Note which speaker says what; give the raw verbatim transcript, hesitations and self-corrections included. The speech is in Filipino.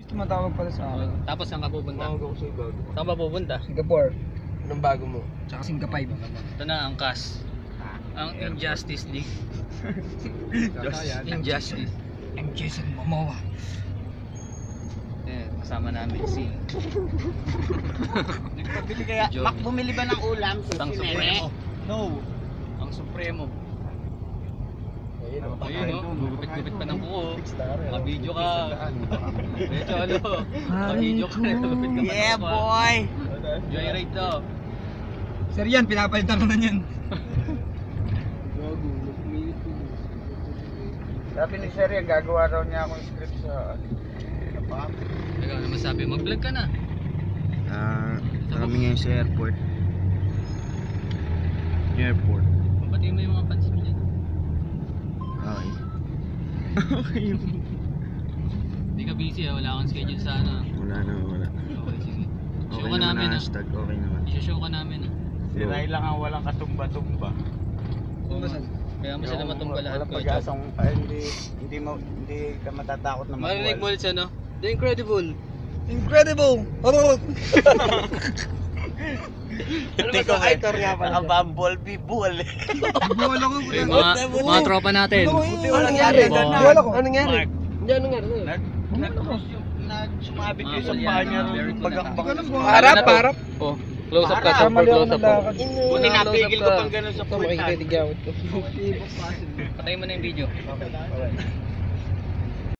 Speaker 1: Tumatawag pala sa akin.
Speaker 2: Tapos saan ka pupunta?
Speaker 3: Ako sa bago.
Speaker 2: Saan ka pupunta?
Speaker 1: Singapore.
Speaker 3: Anong bago mo?
Speaker 1: Tsaka Singapore.
Speaker 2: Ito na ang C A S. Ang Injustice League.
Speaker 3: Just
Speaker 2: Injustice.
Speaker 1: M. Jason Momoa.
Speaker 2: Eh, kasama namin si
Speaker 4: Nagpabili kaya,
Speaker 2: John.
Speaker 4: Mac, bumili ba ng ulam?
Speaker 2: Ang
Speaker 4: Si
Speaker 2: Supremo.
Speaker 4: Nene?
Speaker 2: No. Ang Supremo.
Speaker 3: Ayun, oh.
Speaker 2: Ayun o, gugupit-gupit pa ng buo. Maka-video ka. Medyo ano, maka-video ka. Gugupit ka pa ng
Speaker 4: Yeah,
Speaker 2: buo.
Speaker 4: boy!
Speaker 2: Joyride to.
Speaker 1: Sir yan, pinapalitan ko na yan.
Speaker 4: Sabi ni Sir, gagawa daw niya akong script sa...
Speaker 2: Ikaw naman sabi, mag-vlog ka na.
Speaker 5: Ah, kami ngayon sa airport. Airport.
Speaker 2: Batiin mo yung mga fans mo dyan.
Speaker 5: Okay. Okay yun.
Speaker 2: Hindi ka busy ah, wala kang schedule sa ano.
Speaker 5: Wala na, wala.
Speaker 2: Okay, sige. Show
Speaker 5: Okay
Speaker 2: ka
Speaker 5: naman
Speaker 2: namin
Speaker 5: na
Speaker 2: ah.
Speaker 5: hashtag, okay naman.
Speaker 2: I-show ka namin ah.
Speaker 4: Si Ray lang ang walang katumba-tumba.
Speaker 2: Kaya mo sila matumba lahat
Speaker 4: Walang
Speaker 2: ko.
Speaker 4: pag-asang, ay, hindi, hindi, mo, hindi ka matatakot na
Speaker 2: Marinig mo
Speaker 4: mabuhay.
Speaker 2: ulit sa ano? The Incredible.
Speaker 1: Incredible! Oh!
Speaker 4: Ano ba sa actor nga pala? Bumblebee Bull.
Speaker 1: Bola ko.
Speaker 2: Eh, mga, mga tropa natin.
Speaker 4: Ano nangyari?
Speaker 2: Wow.
Speaker 1: Bola ko.
Speaker 3: Ano nangyari?
Speaker 2: Mark.
Speaker 3: Hindi, ano nangyari?
Speaker 4: Nag, nag-cross yung, nag-sumabit
Speaker 2: Mga
Speaker 4: yung sa
Speaker 2: kulyan,
Speaker 4: paa niya
Speaker 2: mga very
Speaker 4: rin
Speaker 2: cool
Speaker 4: pagkakbang.
Speaker 1: Alam ko.
Speaker 3: Harap, harap.
Speaker 2: Oh, close up ka.
Speaker 4: Harap.
Speaker 2: Super
Speaker 1: Mali ako
Speaker 2: close up
Speaker 1: ng
Speaker 2: po.
Speaker 1: lakad.
Speaker 4: Buti napigil ko pang gano'n sa
Speaker 3: Ito,
Speaker 4: pultan.
Speaker 3: makikitigawit ko.
Speaker 2: Patayin mo na yung video.
Speaker 4: Okay, okay.